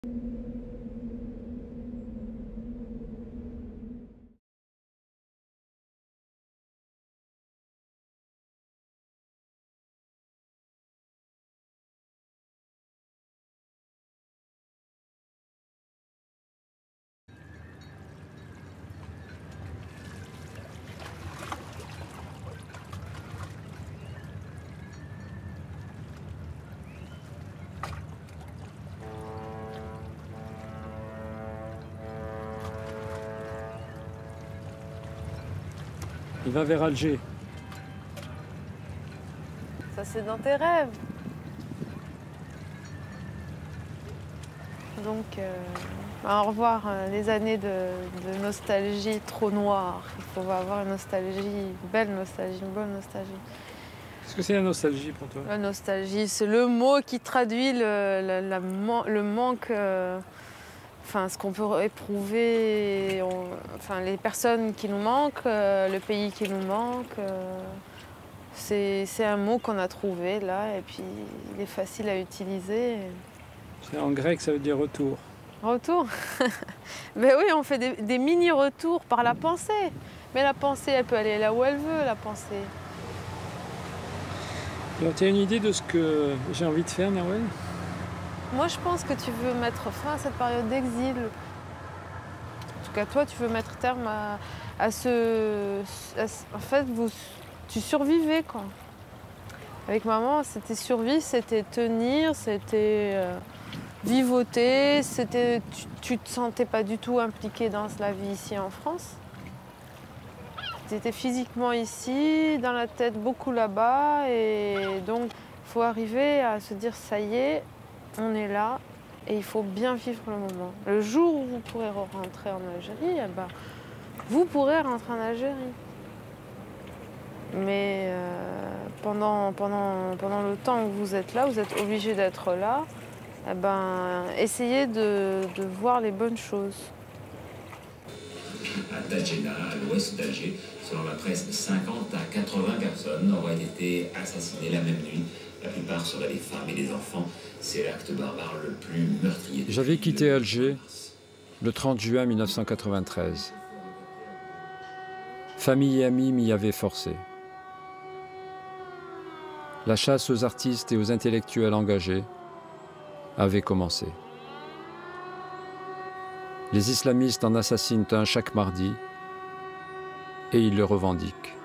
Il va vers Alger. Ça, c'est dans tes rêves. Donc, au revoir les années de nostalgie trop noire. Il faut avoir une nostalgie, une belle nostalgie, une bonne nostalgie. Qu'est-ce que c'est la nostalgie pour toi? La nostalgie, c'est le mot qui traduit le manque, enfin, ce qu'on peut éprouver, enfin, les personnes qui nous manquent, le pays qui nous manque. C'est un mot qu'on a trouvé là et puis il est facile à utiliser. En grec, ça veut dire retour. Retour. Ben oui, on fait des mini-retours par la pensée. Mais la pensée, elle peut aller là où elle veut, la pensée. Alors, tu as une idée de ce que j'ai envie de faire, Nerwen? Moi, je pense que tu veux mettre fin à cette période d'exil. En tout cas, toi, tu veux mettre terme à ce... En fait, tu survivais, quoi. Avec maman, c'était survie, c'était tenir, c'était vivoter, tu te sentais pas du tout impliqué dans la vie ici en France. Tu étais physiquement ici, dans la tête beaucoup là-bas, et donc il faut arriver à se dire ça y est, on est là, et il faut bien vivre le moment. Le jour où vous pourrez rentrer en Algérie, eh ben, vous pourrez rentrer en Algérie. Mais pendant le temps où vous êtes là, vous êtes obligé d'être là, eh ben, essayez de voir les bonnes choses. À Tadjena, à l'ouest d'Alger, selon la presse, 50 à 80 personnes auraient été assassinées la même nuit. La plupart seraient des femmes et des enfants. C'est l'acte barbare le plus meurtrier. J'avais quitté Alger le 30 juin 1993. Famille et amis m'y avaient forcé. La chasse aux artistes et aux intellectuels engagés avait commencé. Les islamistes en assassinent un chaque mardi et ils le revendiquent.